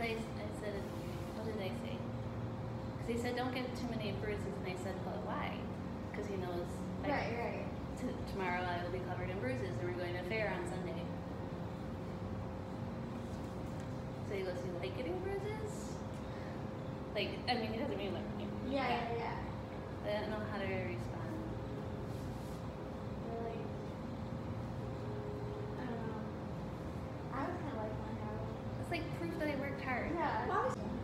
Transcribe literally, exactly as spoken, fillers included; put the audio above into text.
I, I said, what did I say? Because he said, don't get too many bruises. And I said, but why? Because he knows, like, right, right. T tomorrow I will be covered in bruises, and we're going to a fair on Sunday. So he goes, you like getting bruises? Like, I mean, he doesn't mean like, you know, yeah, yeah, yeah. But I don't know how to respond. Really? I don't know. I was kind of like my hair. It's like proof that I worked hard. Yeah.